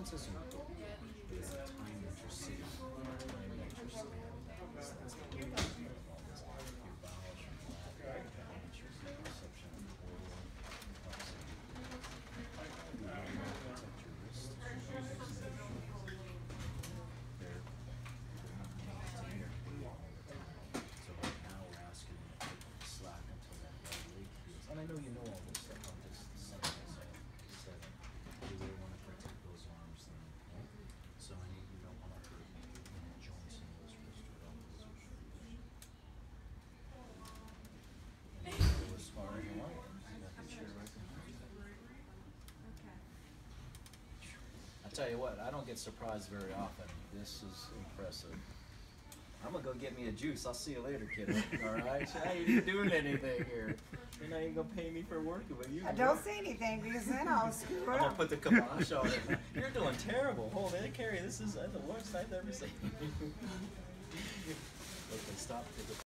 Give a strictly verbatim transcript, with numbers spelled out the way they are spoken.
balance is important, but it's the time that you're sitting, the time that you're standing, that's, that's the way to feel all this. Your bowels, your bladder, your balance, your perception of total complexity. You want to protect your wrists, your fingers, they're, they're not made to interfere all the time. So right now we're asking you to take the slack until that right leg feels. And I know you know all this stuff, I'm just saying this out. Seven. You really want to protect those arms then, right? So I need you don't want to hurt you know, joints in those wrists or elbows or shoulders. And you can go as far as you want. You got the chair right behind you. I tell you what, I don't get surprised very often. This is impressive. I'm gonna go get me a juice. I'll see you later, kid. All right? I ain't even doing anything here. You're not even gonna pay me for working with you. I don't say anything because then I'll screw I'm up. gonna put the kibosh on it. You're doing terrible. Hold it, Carrie. This is uh, the worst I've ever seen.